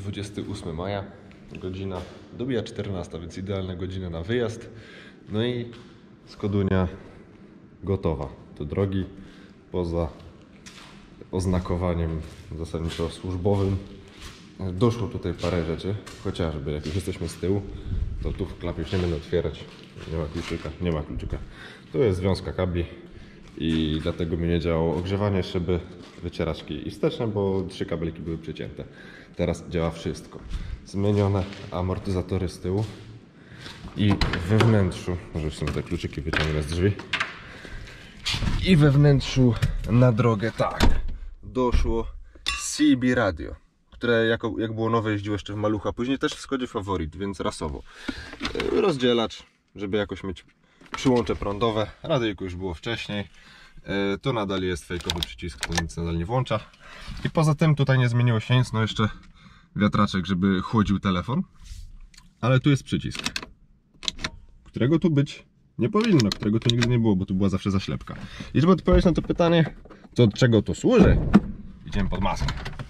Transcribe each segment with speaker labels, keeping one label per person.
Speaker 1: 28 maja, godzina dobija 14, więc idealna godzina na wyjazd. No i Skodunia gotowa do drogi, poza oznakowaniem zasadniczo służbowym. Doszło tutaj parę rzeczy, chociażby jak już jesteśmy z tyłu, to tu w klapie już nie będę otwierać, nie ma kluczyka. Tu jest związka kabli i dlatego mi nie działało ogrzewanie szyby, wycieraczki i wsteczne, bo 3 kabelki były przecięte. Teraz działa wszystko. Zmienione amortyzatory z tyłu i we wnętrzu, może już sobie te kluczyki wyciągnę z drzwi, i we wnętrzu na drogę doszło CB radio, które jak było nowe jeździło jeszcze w malucha, później też w Skodzie Favorit, więc rasowo. Rozdzielacz, żeby jakoś mieć przyłącze prądowe, radyjko już było wcześniej. To nadal jest fejkowy przycisk, to nic nadal nie włącza. I poza tym tutaj nie zmieniło się nic, no jeszcze wiatraczek, żeby chłodził telefon. Ale tu jest przycisk, którego tu być nie powinno, którego tu nigdy nie było, bo tu była zawsze zaślepka. I żeby odpowiedzieć na to pytanie, to od czego to służy, idziemy pod maskę.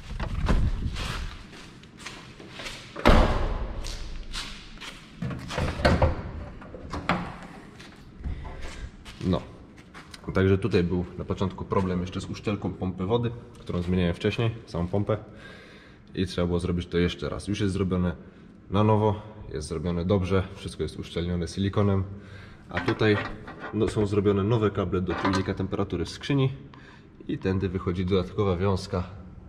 Speaker 1: No, także tutaj był na początku problem jeszcze z uszczelką pompy wody, którą zmieniałem wcześniej, samą pompę, i trzeba było zrobić to jeszcze raz. Już jest zrobione na nowo, jest zrobione dobrze, wszystko jest uszczelnione silikonem, a tutaj są zrobione nowe kable do czujnika temperatury w skrzyni i tędy wychodzi dodatkowa wiązka,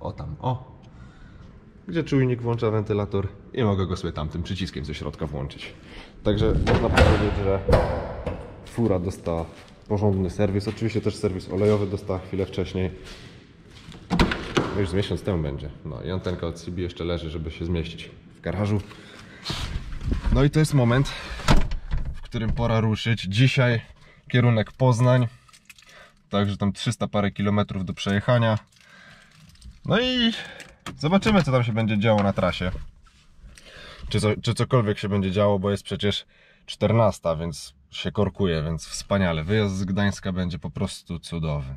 Speaker 1: gdzie czujnik włącza wentylator i mogę go sobie tamtym przyciskiem ze środka włączyć. Także można powiedzieć, że fura dostała porządny serwis. Oczywiście też serwis olejowy dostała chwilę wcześniej. Już z miesiąc temu będzie. No i antenka od CB jeszcze leży, żeby się zmieścić w garażu. No i to jest moment, w którym pora ruszyć. Dzisiaj kierunek Poznań. Także tam 300 parę kilometrów do przejechania. No i zobaczymy, co tam się będzie działo na trasie. Czy cokolwiek się będzie działo, bo jest przecież 14, więc się korkuje, więc wspaniale. Wyjazd z Gdańska będzie po prostu cudowny.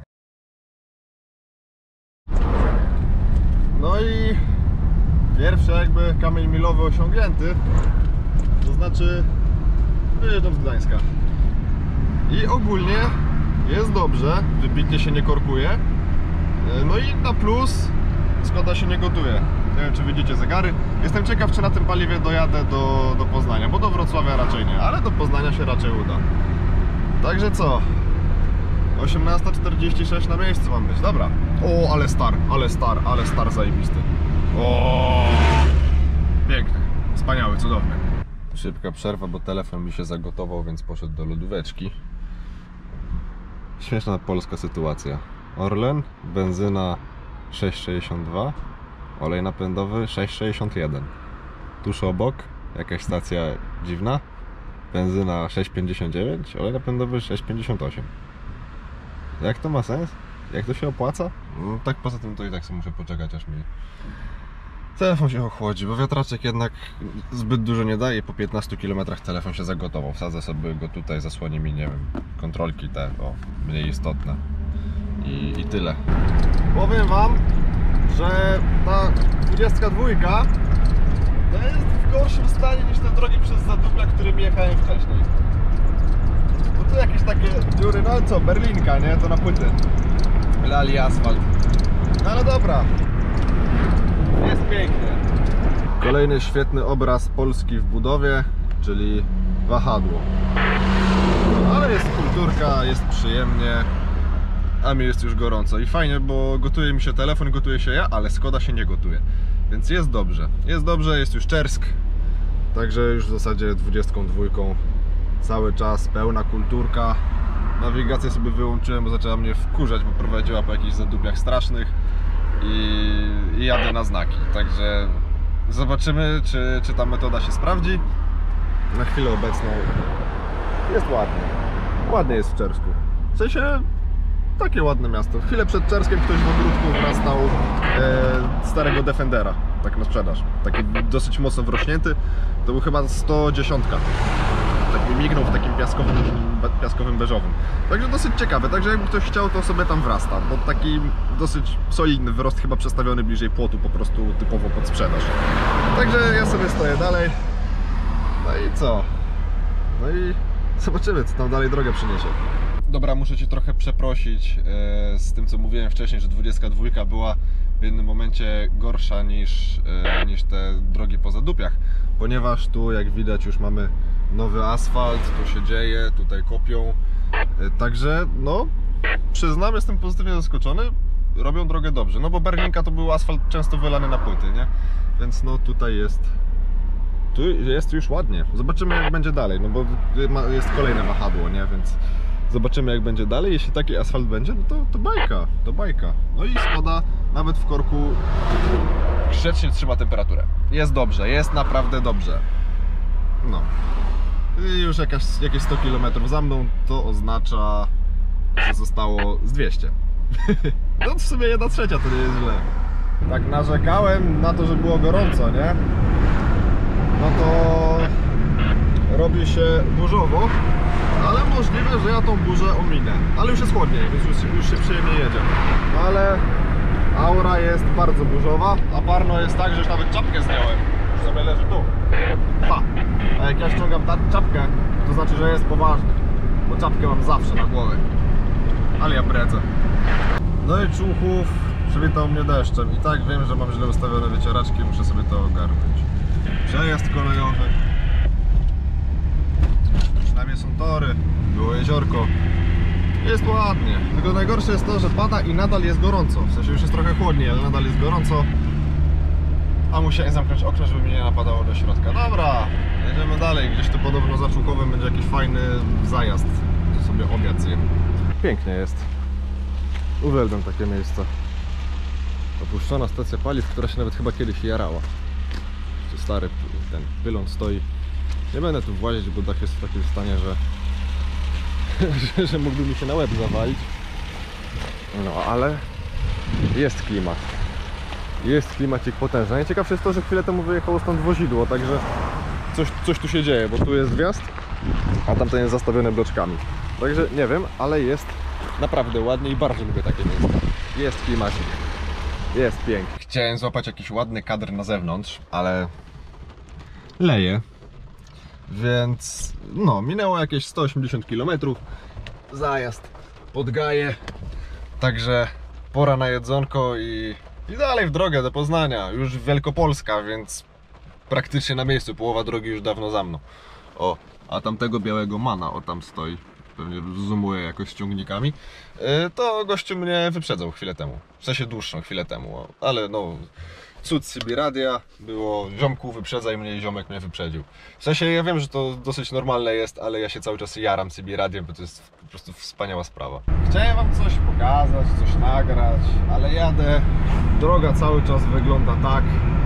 Speaker 1: No i pierwszy jakby kamień milowy osiągnięty, to znaczy wyjeżdżam z Gdańska. I ogólnie jest dobrze, wybitnie się nie korkuje. No i na plus Skoda się nie gotuje. Nie wiem, czy widzicie zegary. Jestem ciekaw, czy na tym paliwie dojadę do Poznania, bo do Wrocławia raczej nie, ale do Poznania się raczej uda. Także co? 18:46 na miejscu mam być. Dobra. O, ale star zajebisty. O, piękny, wspaniały, cudowny. Szybka przerwa, bo telefon mi się zagotował, więc poszedł do lodóweczki. Śmieszna polska sytuacja. Orlen, benzyna 6,62, olej napędowy 6,61. Tuż obok jakaś stacja dziwna, benzyna 6,59, olej napędowy 6,58. Jak to ma sens? Jak to się opłaca? No, tak poza tym to i tak sobie muszę poczekać, aż mi telefon się ochłodzi, bo wiatraczek jednak zbyt dużo nie daje. Po 15 km telefon się zagotował. Wsadzę sobie go tutaj, zasłoni mi, nie wiem, kontrolki te, mniej istotne. I tyle. Powiem wam, że ta 22 to jest w gorszym stanie niż te drogi przez Zadupia, którym jechałem wcześniej. Bo tu jakieś takie dziury, no co, Berlinka, nie? To na płyty. Lali asfalt. No ale dobra. Jest pięknie. Kolejny świetny obraz Polski w budowie, czyli wahadło. Ale jest kulturka, jest przyjemnie. A mi jest już gorąco i fajnie, bo gotuje mi się telefon, gotuje się ja, ale Skoda się nie gotuje. Więc jest dobrze. Jest dobrze, jest już Czersk. Także już w zasadzie 22 cały czas, pełna kulturka. Nawigację sobie wyłączyłem, bo zaczęła mnie wkurzać, bo prowadziła po jakichś zadupiach strasznych i jadę na znaki. Także zobaczymy, czy ta metoda się sprawdzi. Na chwilę obecną jest ładnie. Ładnie jest w Czersku. W sensie takie ładne miasto. Chwilę przed Czerskiem ktoś w ogródku wrastał starego Defendera, tak na sprzedaż. Taki dosyć mocno wrośnięty. To był chyba 110. Tak mi mignął w takim piaskowym beżowym. Także dosyć ciekawe. Także jakby ktoś chciał, to sobie tam wrasta. Bo taki dosyć solidny wyrost, chyba przestawiony bliżej płotu, po prostu typowo pod sprzedaż. Także ja sobie stoję dalej. No i co? No i zobaczymy, co tam dalej drogę przyniesie. Dobra, muszę Cię trochę przeprosić z tym, co mówiłem wcześniej, że 22 była w jednym momencie gorsza niż te drogi po Zadupiach, ponieważ tu, jak widać, już mamy nowy asfalt, tu się dzieje, tutaj kopią. Także, no, przyznam, jestem pozytywnie zaskoczony. Robią drogę dobrze, no bo Berlinka to był asfalt często wylany na płyty, nie? Więc no tutaj jest już ładnie. Zobaczymy, jak będzie dalej, no bo jest kolejne wahadło, nie? Więc zobaczymy, jak będzie dalej. Jeśli taki asfalt będzie, no to bajka. No i Skoda nawet w korku grzecznie trzyma temperaturę. Jest dobrze, jest naprawdę dobrze. No. I już jakieś 100 km za mną, to oznacza, że zostało z 200. No w sumie 1/3 to nie jest źle. Tak narzekałem na to, że było gorąco, nie? No to robi się burzowo, ale możliwe, że ja tą burzę ominę. Ale już jest chłodniej, więc już się przyjemnie jedzie. No ale aura jest bardzo burzowa, a parno jest tak, że już nawet czapkę zdjąłem. Już sobie leży tu. Pa! A jak ja ściągam czapkę, to znaczy, że jest poważny. Bo czapkę mam zawsze na głowie. Ale ja bredzę. No i Człuchów przywitał mnie deszczem. I tak wiem, że mam źle ustawione wycieraczki, muszę sobie to ogarnąć. Przejazd kolejowy. Przynajmniej są tory, było jeziorko. Jest ładnie. Tylko najgorsze jest to, że pada i nadal jest gorąco. W sensie już jest trochę chłodniej, ale nadal jest gorąco. A musiałem zamknąć okno, żeby mnie nie napadało do środka. Dobra, jedziemy dalej. Gdzieś tu podobno za Człuchowem będzie jakiś fajny zajazd. Tu sobie obiad zjem. Pięknie jest. Uwielbiam takie miejsca. Opuszczona stacja paliw, która się nawet chyba kiedyś jarała. Stary ten pylon stoi. Nie będę tu włazić, bo dach jest w takim stanie, że mógłby mi się na łeb zawalić. No ale jest klimat. Jest klimacik potężny. Najciekawsze jest to, że chwilę temu wyjechało stąd wozidło, także coś tu się dzieje, bo tu jest wjazd, a tamten jest zastawiony bloczkami. Także nie wiem, ale jest naprawdę ładnie i bardzo lubię takie miejsca. Jest klimacik. Jest pięknie. Chciałem złapać jakiś ładny kadr na zewnątrz, ale leje. Więc no, minęło jakieś 180 km. Zajazd pod Gaję. Także pora na jedzonko i dalej w drogę do Poznania. Już Wielkopolska, więc praktycznie na miejscu. Połowa drogi już dawno za mną. O, a tamtego białego mana, o tam stoi. Pewnie zoomuje jakoś z ciągnikami. To gościu mnie wyprzedzał chwilę temu. W sensie dłuższą chwilę temu. Ale no, cud CB radia było, ziomku wyprzedzaj mnie i ziomek mnie wyprzedził. W sensie ja wiem, że to dosyć normalne jest, ale ja się cały czas jaram CB radiem, bo to jest po prostu wspaniała sprawa. Chciałem wam coś pokazać, coś nagrać, ale jadę. Droga cały czas wygląda tak.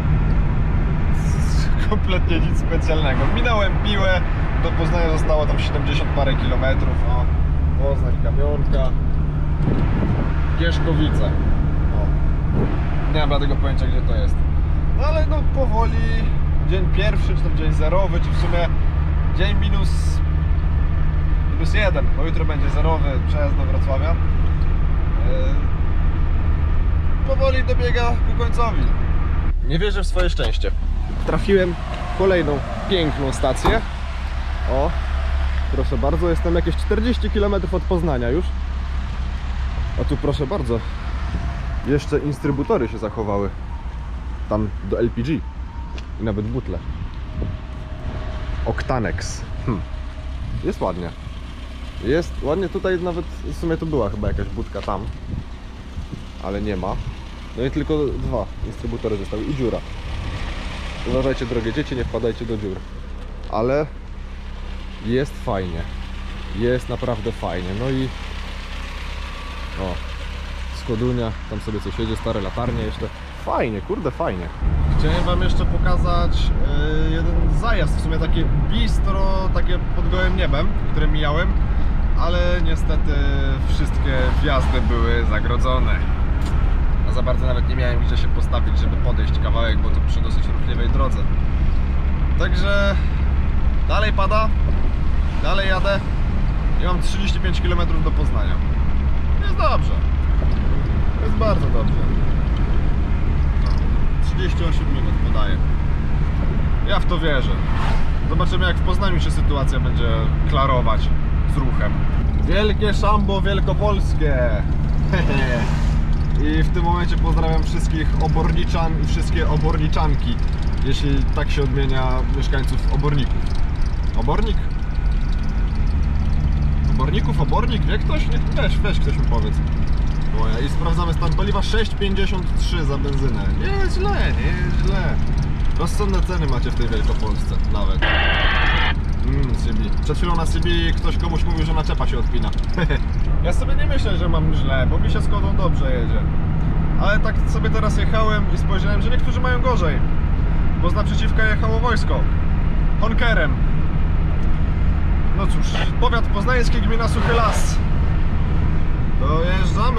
Speaker 1: Kompletnie nic specjalnego. Minąłem Piłę, do Poznania zostało tam 70 parę kilometrów. O, Poznań, Kamionka, Gieszkowice. O. Nie mam żadnego pojęcia, gdzie to jest. No ale no powoli, dzień pierwszy, czy tam dzień zerowy, czy w sumie dzień minus 1, bo jutro będzie zerowy przejazd do Wrocławia. Powoli dobiega ku końcowi. Nie wierzę w swoje szczęście. Trafiłem kolejną piękną stację. O, proszę bardzo, jestem jakieś 40 km od Poznania już. A tu proszę bardzo, jeszcze instrybutory się zachowały. Tam do LPG. I nawet butle. Octanex. Jest ładnie. Jest ładnie, tutaj nawet w sumie tu była chyba jakaś budka tam. Ale nie ma. No i tylko 2 instrybutory zostały i dziura. Uważajcie, drogie dzieci, nie wpadajcie do dziur. Ale jest fajnie. Jest naprawdę fajnie. No i o, Skodunia, tam sobie coś jedzie, stare latarnie jeszcze. Fajnie, kurde, fajnie. Chciałem wam jeszcze pokazać jeden zajazd, w sumie takie bistro, takie pod gołym niebem, które mijałem, ale niestety wszystkie wjazdy były zagrodzone. A za bardzo nawet nie miałem gdzie się postawić, żeby podejść kawałek, bo to przy dosyć ruchliwej drodze. Także dalej pada, dalej jadę i mam 35 km do Poznania. Jest dobrze. Jest bardzo dobrze. 38 minut podaję.
Speaker 2: Ja w to wierzę. Zobaczymy, jak w Poznaniu się sytuacja będzie klarować z ruchem. Wielkie Szambo wielkopolskie! I w tym momencie pozdrawiam wszystkich oborniczan i wszystkie oborniczanki, jeśli tak się odmienia mieszkańców Oborników. Obornik? Oborników? Obornik? Wie ktoś? Weź ktoś mi powiedz. I sprawdzamy stan paliwa. 6,53 za benzynę. Nie jest źle, nie jest źle. Rozsądne ceny macie w tej Wielkopolsce nawet. CB. Przed chwilą na CB ktoś komuś mówił, że naczepa się odpina. Ja sobie nie myślę, że mam źle, bo mi się z Kodą dobrze jedzie. Ale tak sobie teraz jechałem i spojrzałem, że niektórzy mają gorzej. Bo z naprzeciwka jechało wojsko Honkerem. No cóż, powiat poznański, gmina Suchy Las. Dojeżdżamy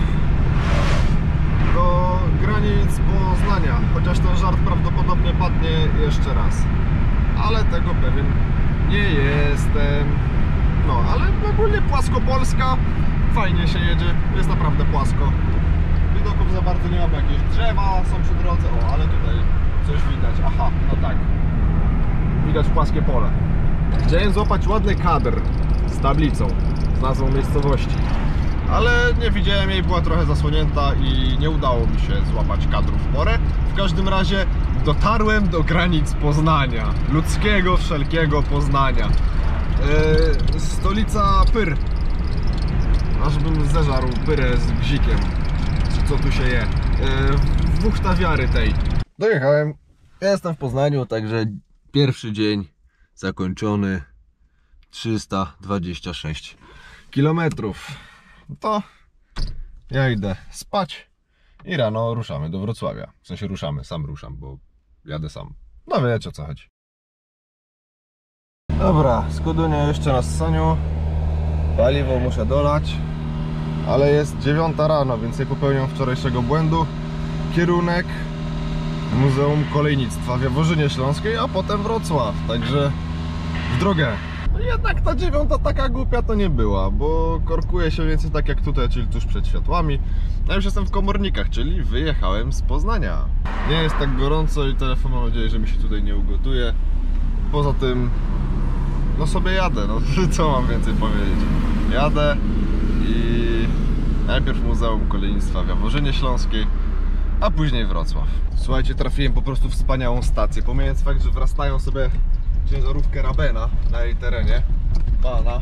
Speaker 2: do granic Poznania. Chociaż ten żart prawdopodobnie padnie jeszcze raz, ale tego pewien nie jestem. No, ale ogólnie płaskopolska. Fajnie się jedzie, jest naprawdę płasko. Widoków za bardzo nie mamy, jakieś drzewa są przy drodze. O, ale tutaj coś widać. Aha, no tak. Widać płaskie pole. Chciałem złapać ładny kadr z tablicą, z nazwą miejscowości, ale nie widziałem jej, była trochę zasłonięta i nie udało mi się złapać kadru w porę. W każdym razie dotarłem do granic Poznania, ludzkiego, wszelkiego Poznania. Stolica pyr. Aż bym zeżarł pyrę z bzikiem, czy co tu się je. Wuchtawiary tej. Dojechałem, ja jestem w Poznaniu, także pierwszy dzień zakończony. 326 km. To ja idę spać i rano ruszamy do Wrocławia. W sensie ruszamy, sam ruszam, bo jadę sam. No wiecie o co chodzi. Dobra, Skudunia jeszcze na ssaniu. Paliwo muszę dolać, ale jest 9 rano, więc nie popełniam wczorajszego błędu. Kierunek Muzeum Kolejnictwa w Jaworzynie Śląskiej, a potem Wrocław, także w drogę. No jednak ta 9 taka głupia to nie była, bo korkuje się więcej tak jak tutaj, czyli tuż przed światłami. Ja już jestem w Komornikach, czyli wyjechałem z Poznania. Nie jest tak gorąco i telefon, mam nadzieję, że mi się tutaj nie ugotuje. Poza tym, no sobie jadę, no co mam więcej powiedzieć. Jadę i najpierw Muzeum Kolejnictwa w Jaworzynie Śląskiej, a później Wrocław. Słuchajcie, trafiłem po prostu w wspaniałą stację, pomijając fakt, że wrastają sobie ciężarówkę Rabena na jej terenie, pana,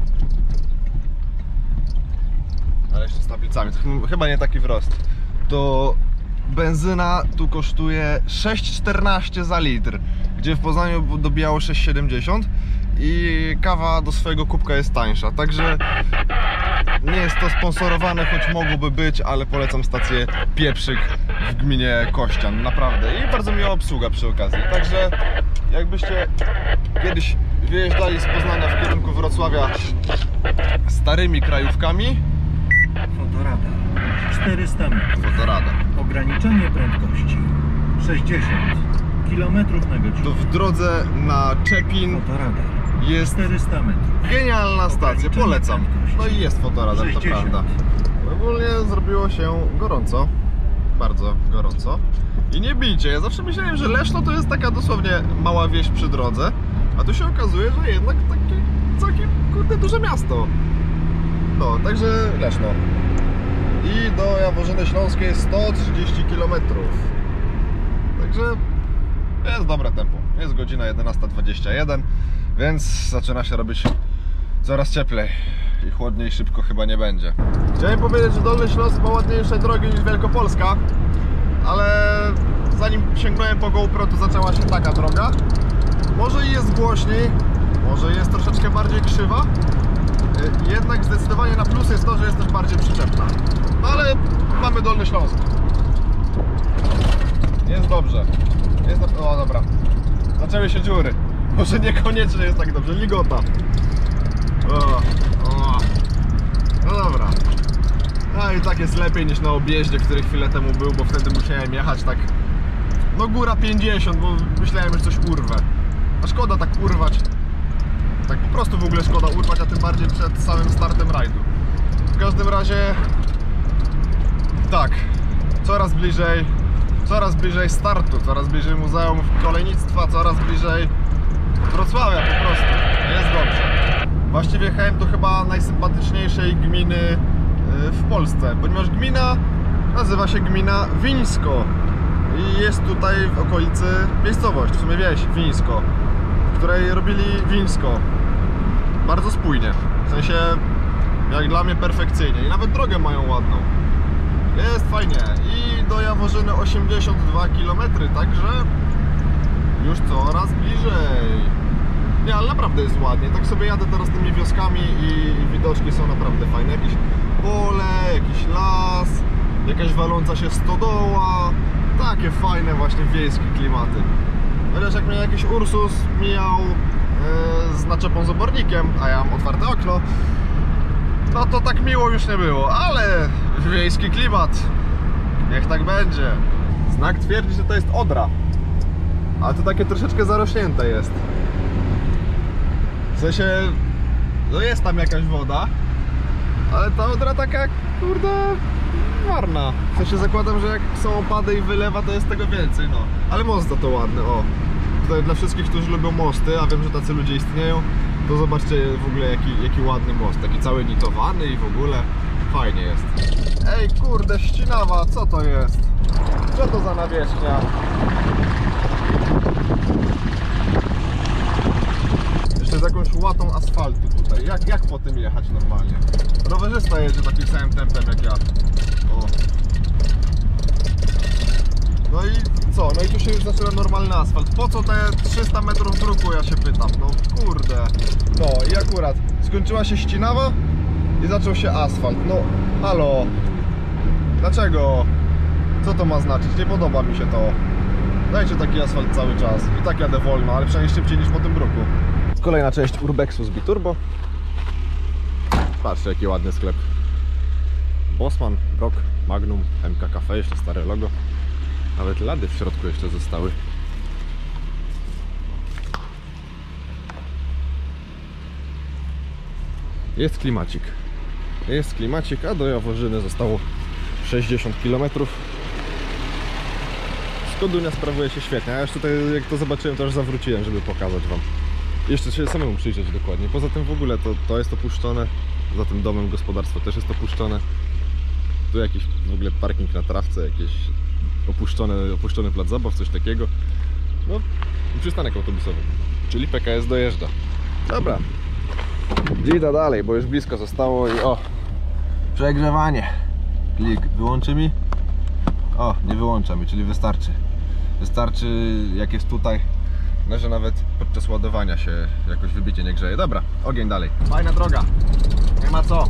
Speaker 2: ale jeszcze z tablicami, to chyba nie taki wzrost. To benzyna tu kosztuje 6,14 za litr, gdzie w Poznaniu dobijało 6,70 i kawa do swojego kubka jest tańsza, także nie jest to sponsorowane, choć mogłoby być, ale polecam stację Pieprzyk w gminie Kościan, naprawdę, i bardzo miła obsługa przy okazji, także jakbyście kiedyś wyjeżdżali z Poznania w kierunku Wrocławia starymi krajówkami.
Speaker 3: Fotorada 400 metrów.
Speaker 2: Fotorada.
Speaker 3: Ograniczenie prędkości 60 km na godzinę.
Speaker 2: To w drodze na Czepin
Speaker 3: Fotorada
Speaker 2: jest
Speaker 3: 400 metrów.
Speaker 2: genialna stacja, polecam. No i jest fotoradar, to
Speaker 3: 60.
Speaker 2: prawda. Ogólnie zrobiło się gorąco, bardzo gorąco. I nie bijcie, ja zawsze myślałem, że Leszno to jest taka dosłownie mała wieś przy drodze, a tu się okazuje, że jednak takie całkiem kurde duże miasto. No, także Leszno. I do Jaworzyny Śląskiej 130 km. Także jest dobre tempo. Jest godzina 11:21, więc zaczyna się robić coraz cieplej i chłodniej szybko chyba nie będzie. Chciałem powiedzieć, że Dolny Śląsk ma ładniejsze drogi niż Wielkopolska, ale zanim sięgnąłem po GoPro, to zaczęła się taka droga. Może i jest głośniej, może jest troszeczkę bardziej krzywa, jednak zdecydowanie na plus jest to, że jest też bardziej przyczepna. No ale mamy Dolny Śląsk. Jest dobrze. O dobra, zaczęły się dziury. Może niekoniecznie jest tak dobrze, ligota. No dobra. No i tak jest lepiej niż na objeździe, który chwilę temu był, bo wtedy musiałem jechać tak, no góra 50, bo myślałem, że coś urwę. A szkoda tak urwać. Tak po prostu w ogóle szkoda urwać, a tym bardziej przed samym startem rajdu. W każdym razie tak, coraz bliżej coraz bliżej startu, coraz bliżej Muzeum Kolejnictwa, coraz bliżej Wrocławia po prostu. Jest dobrze. Właściwie jechałem do chyba najsympatyczniejszej gminy w Polsce, ponieważ gmina nazywa się gmina Wińsko i jest tutaj w okolicy miejscowość, w sumie wieś Wińsko, w której robili wińsko bardzo spójnie, w sensie jak dla mnie perfekcyjnie i nawet drogę mają ładną. Jest fajnie i do Jaworzyny 82 km, także już coraz bliżej. Nie, ale naprawdę jest ładnie. Tak sobie jadę teraz tymi wioskami i widoczki są naprawdę fajne. Jakieś pole, jakiś las, jakaś waląca się stodoła. Takie fajne właśnie wiejskie klimaty. Chociaż jak mnie jakiś Ursus mijał z naczepą z obornikiem, a ja mam otwarte okno, no to tak miło już nie było, ale wiejski klimat. Niech tak będzie. Znak twierdzi, że to jest Odra, ale to takie troszeczkę zarośnięte jest. W sensie, no jest tam jakaś woda, ale ta Odra taka, kurde, marna. W sensie zakładam, że jak są opady i wylewa, to jest tego więcej, no. Ale most za to ładny, o. Tutaj dla wszystkich, którzy lubią mosty, a wiem, że tacy ludzie istnieją, to zobaczcie w ogóle jaki ładny most. Taki cały nitowany i w ogóle fajnie jest. Ej, kurde, ścinawa, co to jest? Co to za nawierzchnia? Jeszcze z jakąś łatą asfaltu tutaj. Jak po tym jechać normalnie? Rowerzysta jedzie takim samym tempem jak ja. O. No i co? No i tu się już zaczyna normalny asfalt. Po co te 300 metrów druku, ja się pytam. No kurde. No i akurat skończyła się ścinawa i zaczął się asfalt. No halo. Dlaczego? Co to ma znaczyć? Nie podoba mi się to. Dajcie taki asfalt cały czas. I tak jadę wolno, ale przynajmniej szybciej niż po tym bruku. Kolejna część Urbexu z Biturbo. Patrzcie, jaki ładny sklep. Bosman, Brock, Magnum, MK Cafe, jeszcze stare logo. Nawet lady w środku jeszcze zostały. Jest klimacik. Jest klimacik, a do Jaworzyny zostało 60 km. Skodunia sprawuje się świetnie. Ja już tutaj, jak to zobaczyłem, to już zawróciłem, żeby pokazać wam. Jeszcze się samemu przyjrzeć dokładnie. Poza tym w ogóle to jest opuszczone. Za tym domem gospodarstwo też jest opuszczone. Tu jakiś w ogóle parking na trawce, jakieś opuszczony plac zabaw, coś takiego. No, przystanek autobusowy, czyli PKS dojeżdża. Dobra, idę dalej, bo już blisko zostało i o, przegrzewanie. Klik wyłączy mi. O, nie wyłącza mi, czyli wystarczy. Wystarczy jak jest tutaj, no, że nawet podczas ładowania się jakoś wybicie nie grzeje. Dobra, ogień dalej. Fajna droga, nie ma co.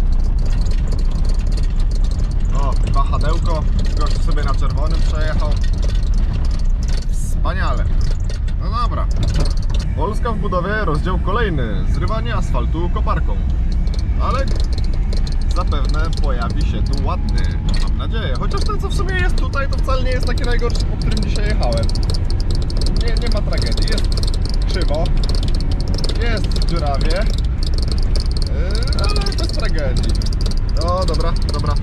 Speaker 2: O, wahadełko, gość sobie na czerwonym przejechał. Wspaniale. No dobra. Polska w budowie, rozdział kolejny. Zrywanie asfaltu koparką. Ale zapewne pojawi się tu ładny, mam nadzieję. Chociaż ten, co w sumie jest tutaj, to wcale nie jest taki najgorszy, po którym dzisiaj jechałem. Nie ma tragedii. Jest krzywo, jest dziurawie, ale bez tragedii. O, dobra.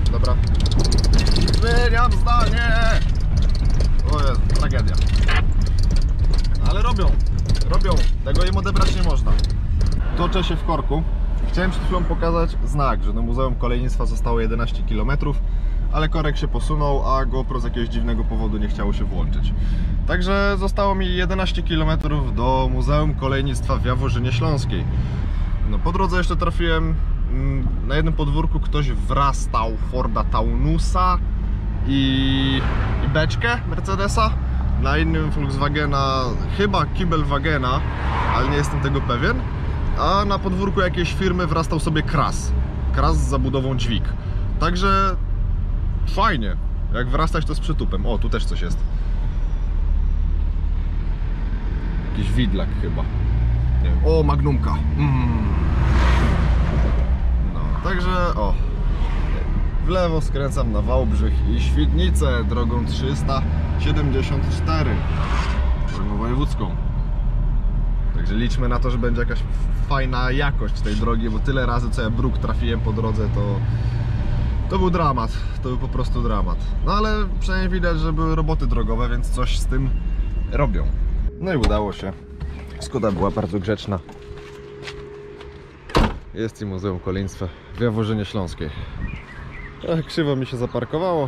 Speaker 2: Zmieniam zdanie! O jest, tragedia. Ale robią. Tego im odebrać nie można. Toczę się w korku. Chciałem przed chwilą pokazać znak, że do Muzeum Kolejnictwa zostało 11 km, ale korek się posunął, a GoPro z jakiegoś dziwnego powodu nie chciało się włączyć. Także zostało mi 11 km do Muzeum Kolejnictwa w Jaworzynie Śląskiej. No, po drodze jeszcze trafiłem na jednym podwórku, ktoś wrastał Forda Taunusa i beczkę Mercedesa, na innym Volkswagena, chyba Kibelwagena, ale nie jestem tego pewien, a na podwórku jakiejś firmy wrastał sobie Kras z zabudową dźwig. Także fajnie, jak wrastać to z przytupem. O, tu też coś jest. Jakiś widlak chyba. Nie wiem. O, Magnumka. No, także o. W lewo skręcam na Wałbrzych i Świdnicę drogą 374, drogą wojewódzką. Także liczmy na to, że będzie jakaś fajna jakość tej drogi, bo tyle razy co ja bruk trafiłem po drodze, To był dramat, to był po prostu dramat. No ale przynajmniej widać, że były roboty drogowe, więc coś z tym robią. No i udało się. Skoda była bardzo grzeczna. Jest i Muzeum Koleństwa w Jaworzynie Śląskiej. Trochę krzywo mi się zaparkowało,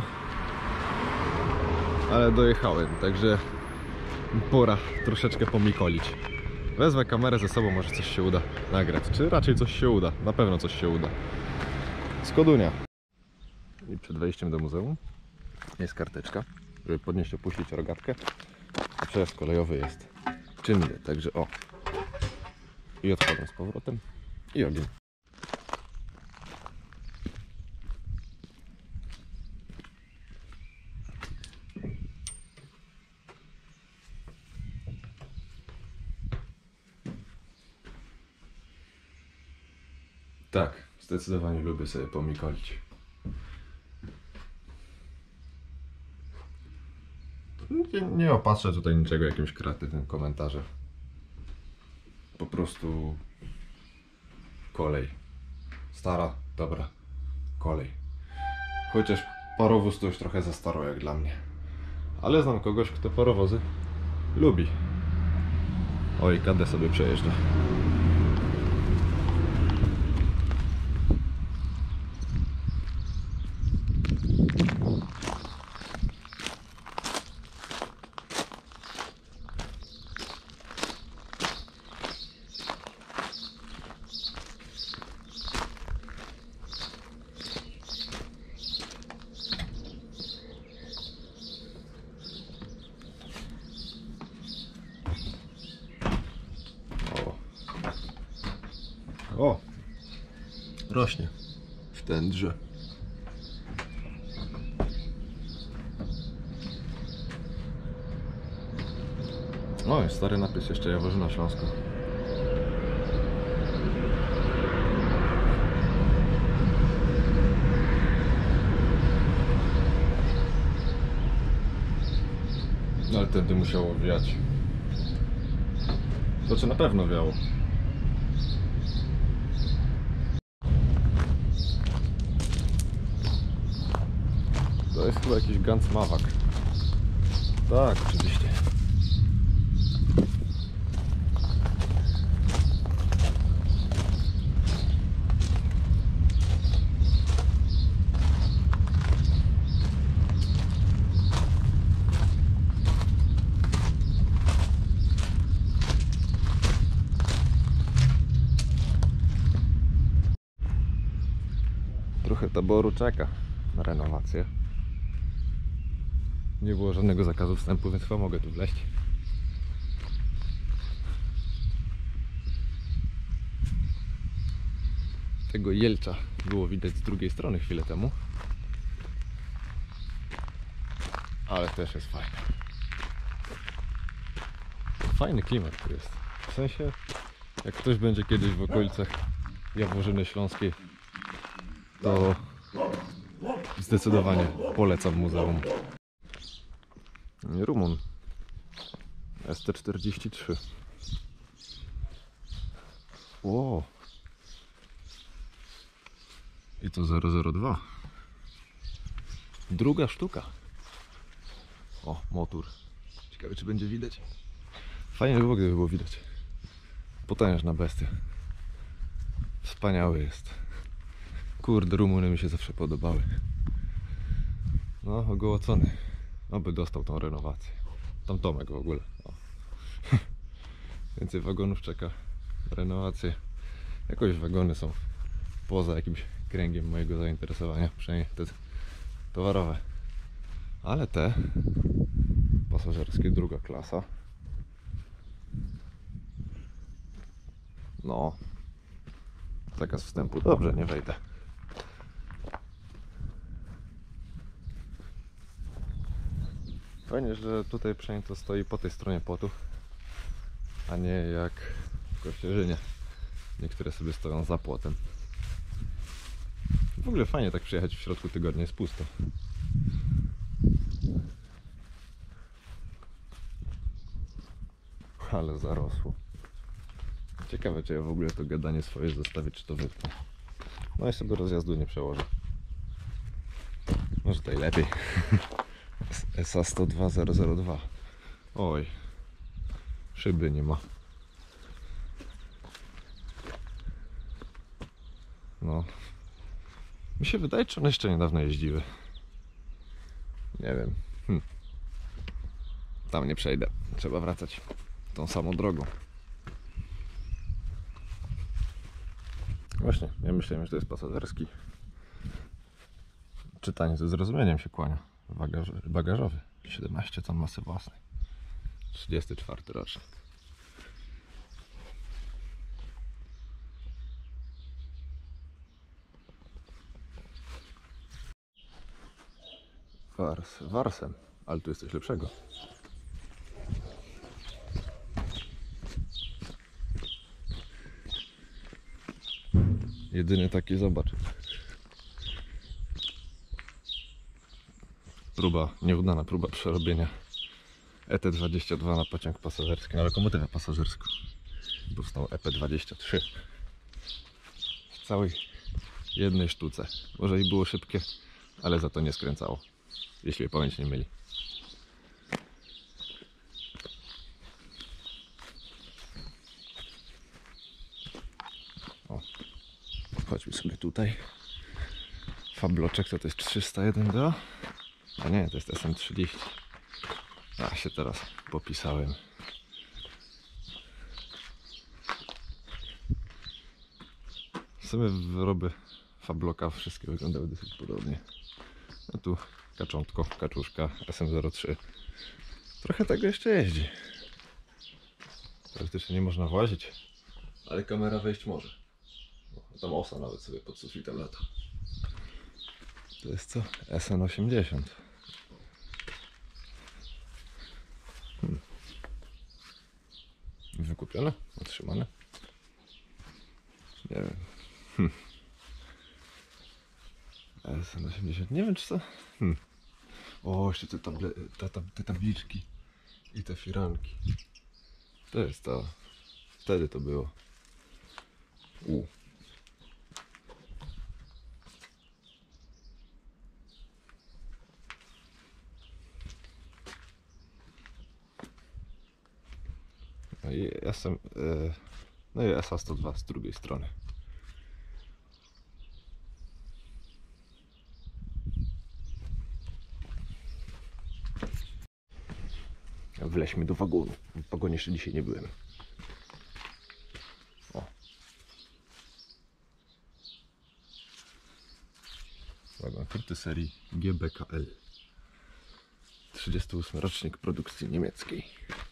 Speaker 2: ale dojechałem, także pora troszeczkę pomikolić. Wezmę kamerę ze sobą, może coś się uda nagrać, czy raczej coś się uda, na pewno coś się uda. Skodunia. I przed wejściem do muzeum jest karteczka, żeby podnieść, opuścić rogatkę. A przejazd kolejowy jest czynny, także o. I odchodzę z powrotem i ogień. Tak, zdecydowanie lubię sobie pomikolić. Nie opatrzę tutaj niczego jakimś kreatywnym komentarzem. Po prostu kolej. Stara, dobra kolej. Chociaż parowóz to już trochę za staro jak dla mnie. Ale znam kogoś, kto parowozy lubi. Oj, KD sobie przejeżdża. O! Rośnie w tędrze. O, jest stary napis jeszcze Jaworzyna Śląska. No ale tędy musiało wiać. To czy na pewno wiało. To jest chyba jakiś Ganz Mawak. Tak, oczywiście. Trochę taboru czeka na renowację. Nie było żadnego zakazu wstępu, więc chyba mogę tu wleźć. Tego jelcza było widać z drugiej strony chwilę temu. Ale też jest fajne. Fajny klimat tu jest. W sensie, jak ktoś będzie kiedyś w okolicach Jaworzyny Śląskiej, to zdecydowanie polecam muzeum. Rumun ST43. O! I to 002. Druga sztuka. O, motor. Ciekawe, czy będzie widać. Fajnie by było, gdyby było widać. Potężna bestia. Wspaniały jest. Kurde, Rumuny mi się zawsze podobały. No, ogołocony. Oby dostał tą renowację. Tam Tomek w ogóle. O. Więcej wagonów czeka na renowację. Jakoś wagony są poza jakimś kręgiem mojego zainteresowania. Przynajmniej te towarowe. Ale te pasażerskie, druga klasa. No. Zakaz wstępu. Dobrze, nie wejdę. Fajnie, że tutaj przynajmniej to stoi po tej stronie płotu, a nie jak w Kościerzynie. Niektóre sobie stoją za płotem. W ogóle fajnie tak przyjechać w środku tygodnia, jest pusto. Ale zarosło. Ciekawe, czy ja w ogóle to gadanie swoje zostawię, czy to wytnę. No i sobie rozjazdu nie przełożę.
Speaker 1: Może tutaj lepiej. SA 102002. Oj. Szyby nie ma. No. Mi się wydaje, czy one jeszcze niedawno jeździły. Nie wiem. Tam nie przejdę. Trzeba wracać tą samą drogą. Właśnie, ja myślałem, że to jest pasażerski. Czytanie ze zrozumieniem się kłania. Bagażowy. 17 ton masy własnej. 34 rocznik. Warsem, ale tu jest coś lepszego. Jedyny taki, zobacz. Nieudana próba przerobienia ET22 na pociąg pasażerski, na lokomotywę pasażerską. Powstał EP23 w całej jednej sztuce. Może i było szybkie, ale za to nie skręcało, jeśli pamięć nie myli. O, chodźmy sobie tutaj. Fabloczek to jest 301D. A nie, to jest SM30. A się teraz popisałem. W sumie wyroby Fabloka wszystkie wyglądały dosyć podobnie. A tu kaczątko, kaczuszka SM03. Trochę tego jeszcze jeździ. Praktycznie nie można włazić, ale kamera wejść może. O, tam osa nawet sobie pod sufitem lata. To jest co? SN80. Wykupione? Otrzymane? Nie wiem. SN80. Nie wiem, czy to... O, jeszcze te tabliczki i te firanki. To jest to. Wtedy to było. No i no i SA 102 z drugiej strony. Wleźmy do wagonu. W wagonie jeszcze dzisiaj nie byłem. O. Wagon Furty serii GBKL. 38 rocznik produkcji niemieckiej.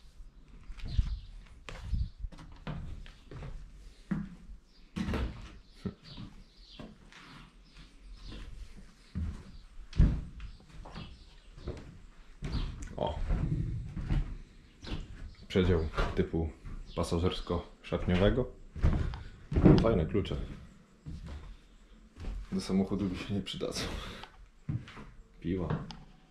Speaker 1: O. Przedział typu pasażersko-szatniowego. Fajne klucze. Do samochodu mi się nie przydadzą. Piwa.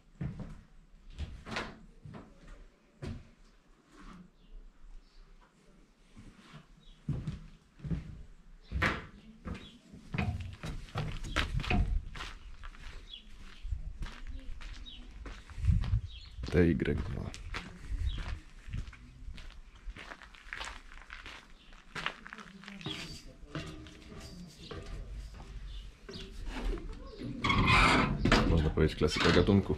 Speaker 1: TY2. Można powiedzieć klasyka gatunku.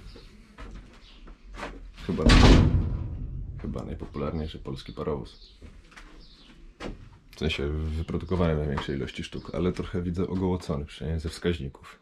Speaker 1: Chyba najpopularniejszy polski parowóz. W sensie wyprodukowany w największej ilości sztuk, ale trochę widzę ogołocony, przynajmniej ze wskaźników.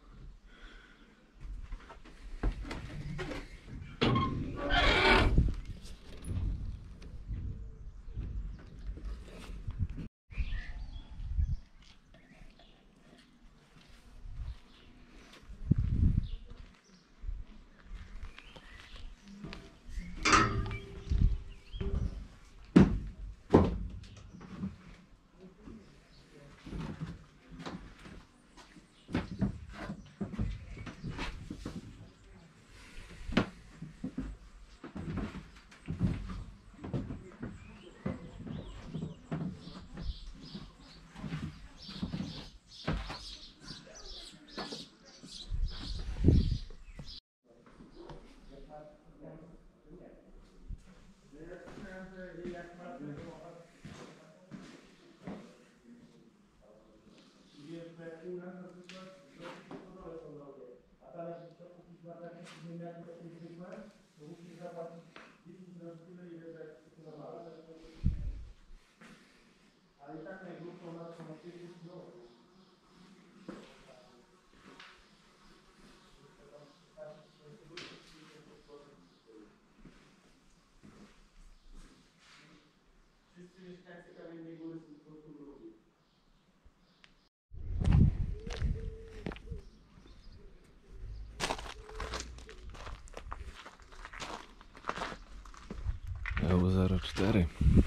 Speaker 1: EU04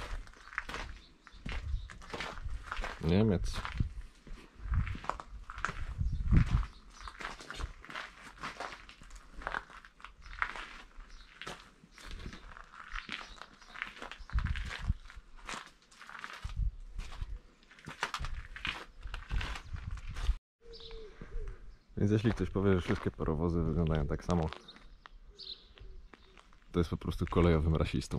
Speaker 1: Niemiec. Więc jeśli ktoś powie, że wszystkie parowozy wyglądają tak samo, to jest po prostu kolejowym rasistą.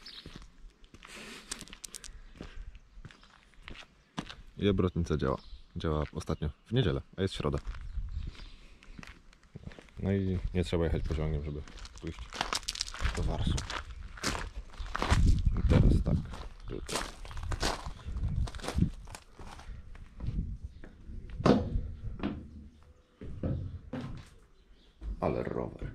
Speaker 1: I obrotnica działa. Działa ostatnio w niedzielę, a jest środa. No i nie trzeba jechać pociągiem, żeby pójść do Warszawy. I teraz tak. Tutaj. Ale rower.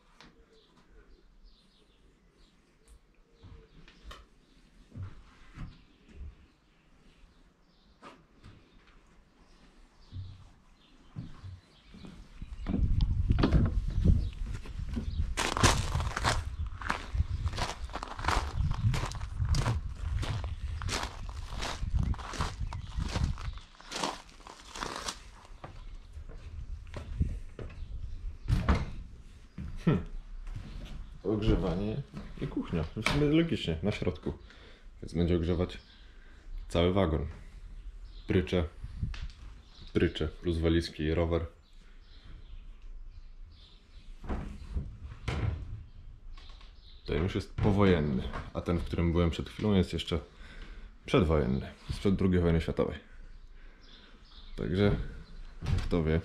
Speaker 1: Ogrzewanie i kuchnia. W sumie logicznie, na środku. Więc będzie ogrzewać cały wagon. Prycze plus walizki i rower. Ten już jest powojenny, a ten, w którym byłem przed chwilą, jest jeszcze przedwojenny. Sprzed II wojny światowej. Także kto wie.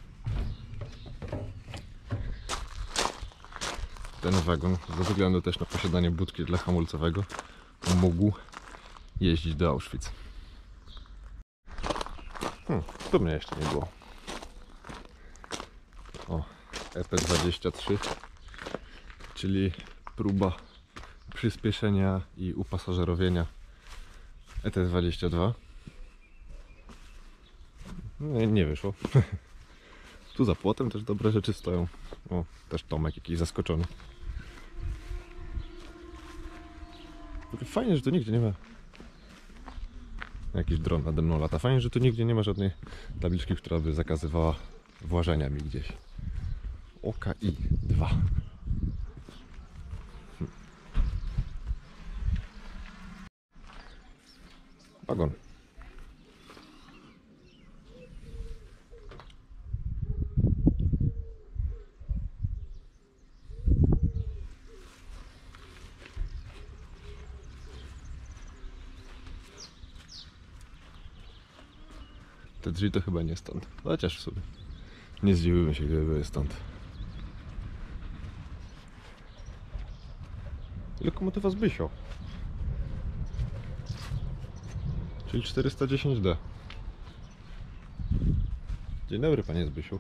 Speaker 1: Ten wagon, ze względu też na posiadanie budki dla hamulcowego, mógł jeździć do Auschwitz. Tu mnie jeszcze nie było. O, EP23, czyli próba przyspieszenia i upasażerowienia ET22. No, nie wyszło. Tu za płotem też dobre rzeczy stoją. O, też Tomek jakiś zaskoczony. Fajnie, że tu nigdzie nie ma. Jakiś dron nade mną lata. Fajnie, że tu nigdzie nie ma żadnej tabliczki, która by zakazywała włażenia mi gdzieś. OKI 2. Wagon. Te drzwi to chyba nie stąd. Chociaż w sumie nie zdziwiłbym się, gdyby były stąd. Lokomotywa Zbysio. Czyli 410D. Dzień dobry, panie Zbysiu.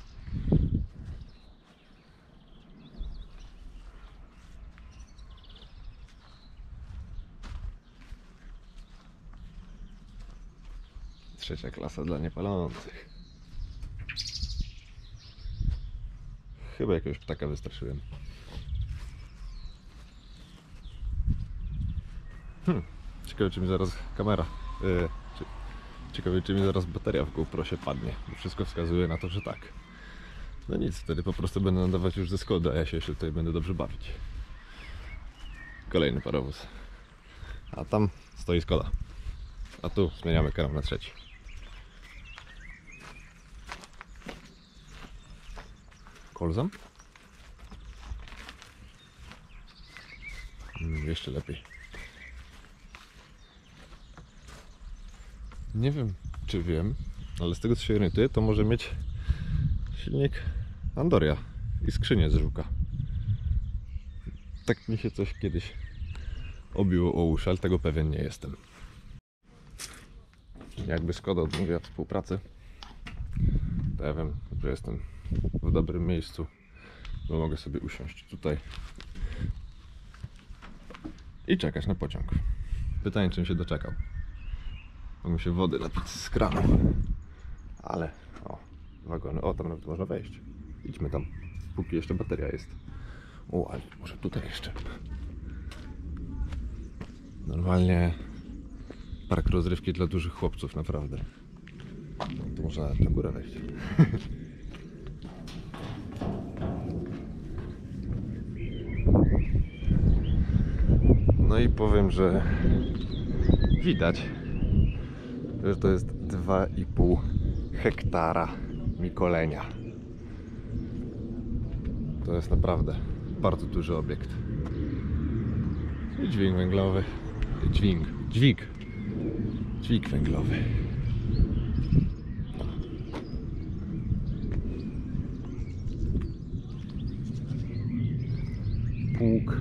Speaker 1: Trzecia klasa dla niepalących. Chyba jakiegoś ptaka wystraszyłem. Ciekawe, czy mi zaraz kamera... Ciekawe, czy mi zaraz bateria w GoPro się padnie. Bo wszystko wskazuje na to, że tak. No nic, wtedy po prostu będę nadawać już ze Skody, a ja się jeszcze tutaj będę dobrze bawić. Kolejny parowóz. A tam stoi Skoda. A tu zmieniamy kanał na trzeci. Kolzam? Jeszcze lepiej. Nie wiem, czy wiem, ale z tego, co się orientuję, to może mieć silnik Andoria i skrzynię z żuka. Tak mi się coś kiedyś obiło o uszy, ale tego pewien nie jestem. Jakby Skoda odmówiła współpracy, to ja wiem, że jestem w dobrym miejscu, bo mogę sobie usiąść tutaj i czekać na pociąg. Pytanie, czym się doczekał. Mogę się wody napić z kranu. Ale, o, wagony, o, tam nawet można wejść. Idźmy tam, póki jeszcze bateria jest. O, ale może tutaj jeszcze. Normalnie park rozrywki dla dużych chłopców, naprawdę. Tu można na górę wejść. No i powiem, że widać, że to jest 2,5 hektara mikolenia. To jest naprawdę bardzo duży obiekt. I dźwig węglowy. Dźwig węglowy. Pług.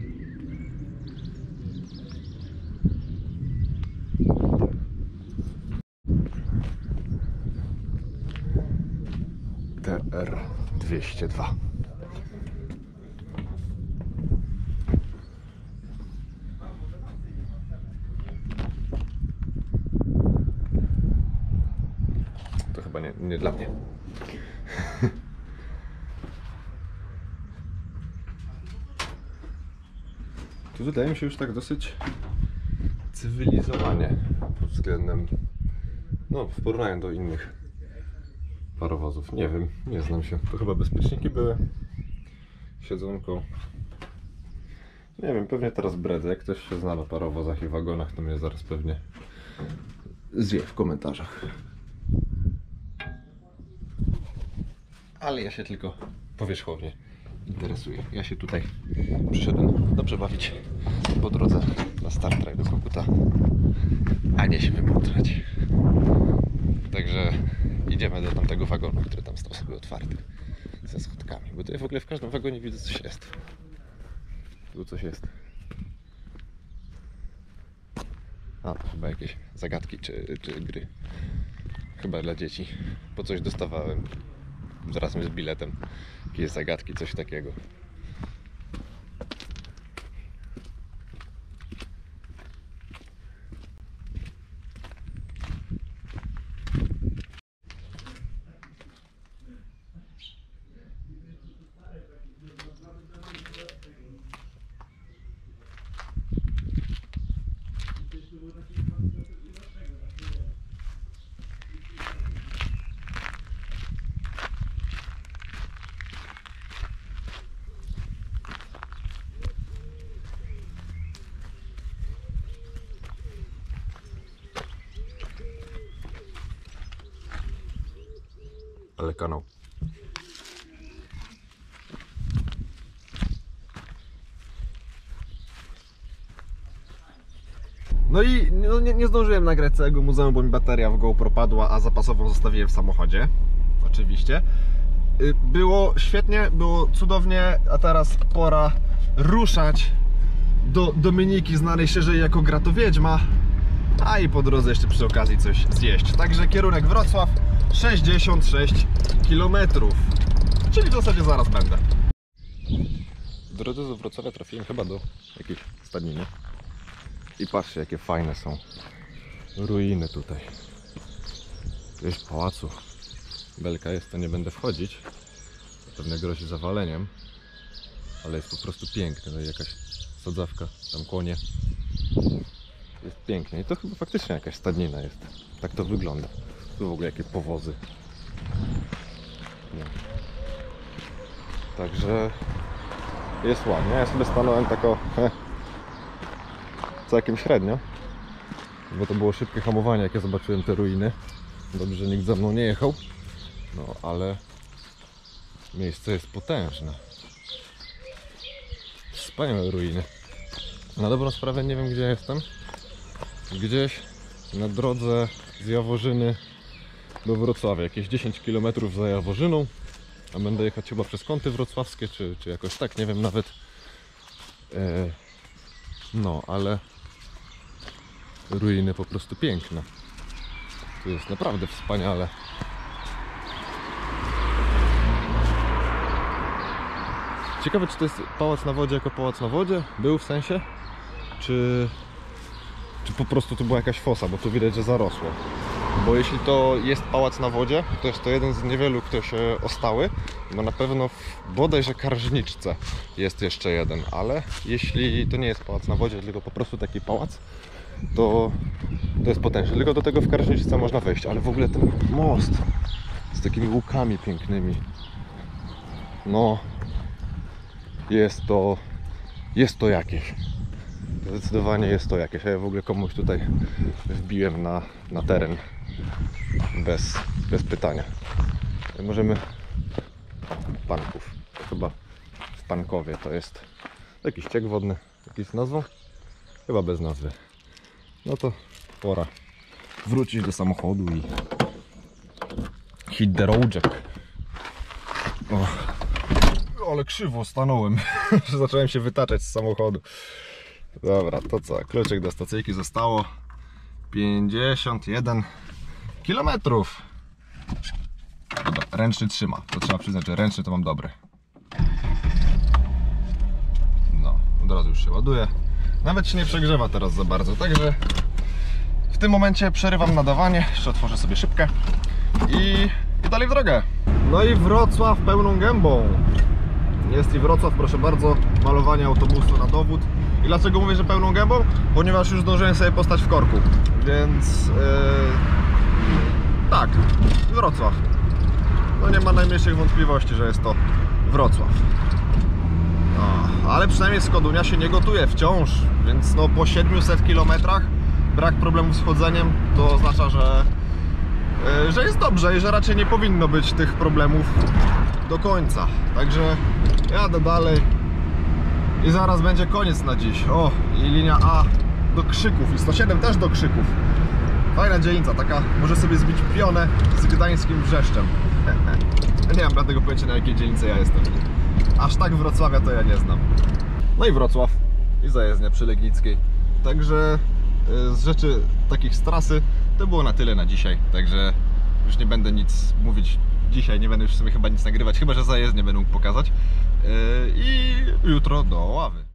Speaker 1: TR-202. To chyba nie dla mnie. Tu wydaje mi się już tak dosyć cywilizowanie pod względem, no, w porównaniu do innych parowozów. Nie wiem, nie znam się. To chyba bezpieczniki były. Siedzonko. Nie wiem, pewnie teraz bredzę. Jak ktoś się zna na parowozach i wagonach, to mnie zaraz pewnie zje w komentarzach. Ale ja się tylko powierzchownie interesuję. Ja się tutaj przyszedłem dobrze bawić po drodze na Star Trek do Koguta, a nie się wymądrać. Także idziemy do tamtego wagonu, który tam stał sobie otwarty ze schodkami, bo tutaj w ogóle w każdym wagonie widzę coś jest. Tu coś jest. A, to chyba jakieś zagadki czy gry. Chyba dla dzieci. Po coś dostawałem. Razem z biletem. Jakieś zagadki, coś takiego. Ale kanał. No i nie zdążyłem nagrać całego muzeum, bo mi bateria w GoPro padła, a zapasową zostawiłem w samochodzie. Oczywiście. Było świetnie, było cudownie, a teraz pora ruszać do Dominiki, znanej szerzej jako Gratowiedźma, a i po drodze jeszcze przy okazji coś zjeść. Także kierunek Wrocław, 66 km, czyli w zasadzie zaraz będę. W drodze do Wrocławia trafiłem chyba do jakiejś stadniny. I patrzcie, jakie fajne są ruiny tutaj. Jakiegoś pałacu. Belka jest, to nie będę wchodzić. Pewnie grozi zawaleniem. Ale jest po prostu piękne. No i jakaś sadzawka, tam konie. Jest pięknie. I to chyba faktycznie jakaś stadnina jest. Tak to wygląda. Tu w ogóle jakie powozy. Nie. Także jest ładnie. Ja sobie stanąłem tako całkiem średnio, bo to było szybkie hamowanie, jak ja zobaczyłem te ruiny. Dobrze, że nikt za mną nie jechał. No ale miejsce jest potężne. Wspaniałe ruiny. Na dobrą sprawę nie wiem, gdzie jestem. Gdzieś na drodze z Jaworzyny do Wrocławia. Jakieś 10 km za Jaworzyną. A będę jechać chyba przez Kąty Wrocławskie, czy jakoś tak, nie wiem nawet. No, ale ruiny po prostu piękne. Tu jest naprawdę wspaniale. Ciekawe, czy to jest pałac na wodzie jako pałac na wodzie? Był w sensie? Czy
Speaker 2: tu po prostu tu była jakaś fosa, bo tu widać, że zarosło. Bo jeśli to jest pałac na wodzie, to jest to jeden z niewielu, które się ostały, bo na pewno w bodajże Karżniczce jest jeszcze jeden, ale jeśli to nie jest pałac na wodzie, tylko po prostu taki pałac, to jest potężny. Tylko do tego w Karżniczce można wejść, ale w ogóle ten most z takimi łukami pięknymi, no jest to jakieś. Zdecydowanie jest to jakieś. A ja w ogóle komuś tutaj wbiłem na teren bez pytania. Możemy Panków. To chyba w Pankowie to jest jakiś ciek wodny. Jakiś z nazwą? Chyba bez nazwy. No to pora wrócić do samochodu i hit the road jack. Ale krzywo stanąłem. Zacząłem się wytaczać z samochodu. Dobra, to co? Kluczyk do stacyjki zostało 51 km. Dobra, ręczny trzyma. To trzeba przyznać, że ręczny to mam dobry. No, od razu już się ładuje. Nawet się nie przegrzewa teraz za bardzo, także w tym momencie przerywam nadawanie. Jeszcze otworzę sobie szybkę i dalej w drogę. No i Wrocław pełną gębą. Jest i Wrocław, proszę bardzo, malowanie autobusu na dowód. I dlaczego mówię, że pełną gębą? Ponieważ już zdążyłem sobie postać w korku. Więc tak, Wrocław. No nie ma najmniejszych wątpliwości, że jest to Wrocław. No, ale przynajmniej z Kodunia się nie gotuje wciąż. Więc no po 700 km brak problemów z chodzeniem to oznacza, że jest dobrze i że raczej nie powinno być tych problemów do końca. Także jadę dalej i zaraz będzie koniec na dziś. O, i linia A do Krzyków i 107 też do Krzyków. Fajna dzielnica, taka może sobie zbić pionę z gdańskim Wrzeszczem. Nie mam żadnego pojęcia, na jakiej dzielnicy ja jestem. Aż tak Wrocławia to ja nie znam. No i Wrocław i zajezdnia przy Legnickiej. Także z rzeczy takich z trasy to było na tyle na dzisiaj. Także już nie będę nic mówić dzisiaj, nie będę już sobie chyba nic nagrywać, chyba że zajezdnię będę mógł pokazać. I jutro do Ławy.